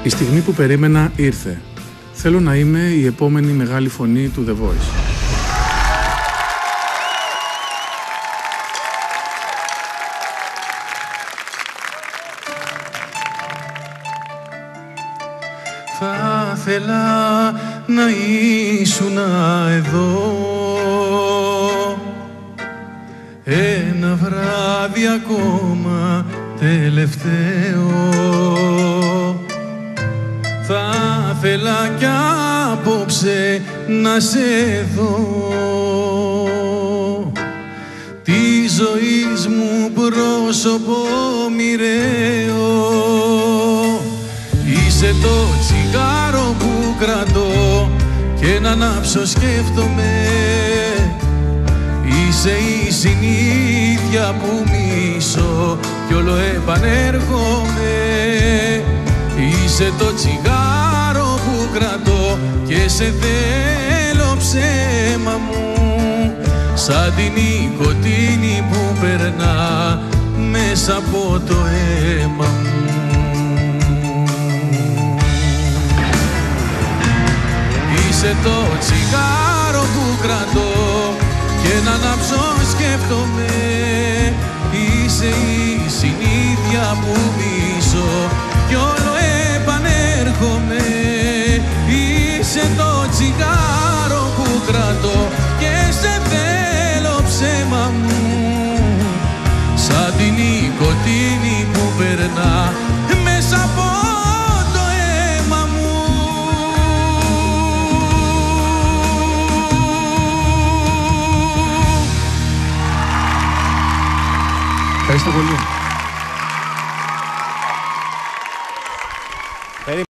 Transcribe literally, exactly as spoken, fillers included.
Η στιγμή που περίμενα ήρθε. Θέλω να είμαι η επόμενη μεγάλη φωνή του The Voice. Θα ήθελα να ήσουν εδώ ένα βράδυ ακόμα τελευταίο. Θα ήθελα κι απόψε να σε δω, τη ζωής μου πρόσωπο μοιραίο. Είσαι το τσιγάρο που κρατώ και να ανάψω σκέφτομαι. Είσαι η συνήθεια που μισώ κι όλο επανέρχομαι. Είσαι το τσιγάρο που κρατώ και σε θέλω ψέμα μου, σαν την νοικοτήνη που περνά μέσα από το αίμα μου. Είσαι το τσιγάρο που κρατώ και να ανάψω σκέφτομαι. Είσαι η συνήθεια που μισώ κι όλο επανέρχομαι. Είσαι το τσιγάρο που κρατώ και σε θέλω ψέμα μου, σαν την νοικοτήνη που περνά μέσα από το αίμα μου. Ευχαριστώ πολύ.